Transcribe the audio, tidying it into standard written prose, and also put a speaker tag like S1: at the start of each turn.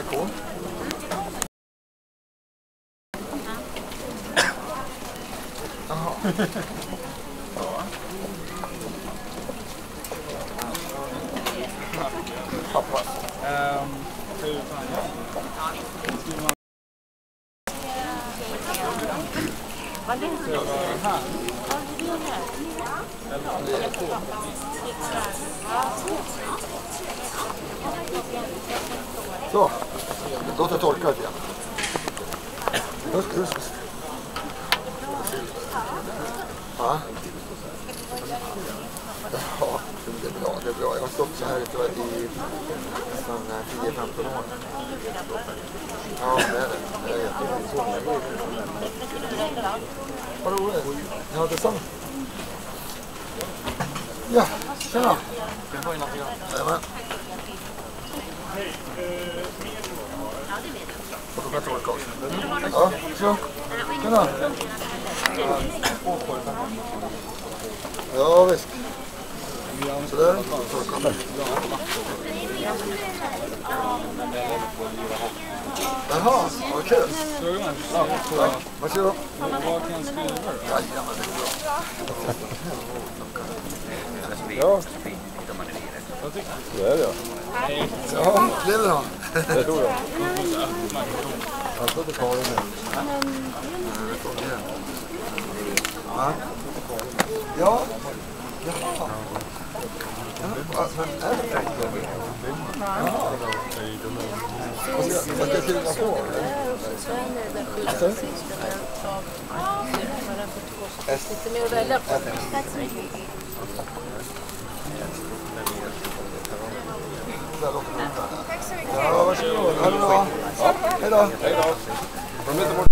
S1: Balkon. Jaha. Ja. Pappa.
S2: Vad är det här?
S1: Så, låt det torka lite grann. Just. Ja. Ja, det är bra. Jag har stått så här i nästan 10-15 år. Ja, det är det. Vad roligt. Ja, detsamma. Ja, tjena. Jajamän. Och då kan jag torka också. Ja, så. Tjena. Ja, visst. Så där. Jaha, vad kul. Ja, varsågod.
S3: Vad kan jag skriva då?
S1: Jajamän, det går bra.
S3: Ja. Vad tycker du? Det är det.
S1: Ja, det är bra.
S3: Det tror jag.
S1: Jag ska inte ta det nu. Ja. Ja. Jaha. Vad ska jag skriva på?
S2: Lite mer att välja på. Tack så mycket.
S1: Ja, varsågod. Ha det bra. Ja, hej då.